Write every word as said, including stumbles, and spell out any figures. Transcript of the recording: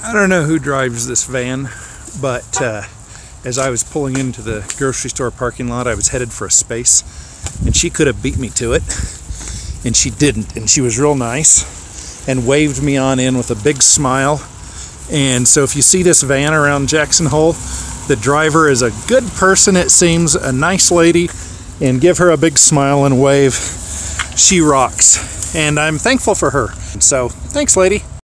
I don't know who drives this van, but uh, as I was pulling into the grocery store parking lot, I was headed for a space, and she could have beat me to it, and she didn't, and she was real nice and waved me on in with a big smile. And so if you see this van around Jackson Hole, the driver is a good person, it seems, a nice lady, and give her a big smile and wave. She rocks, and I'm thankful for her. So thanks, lady.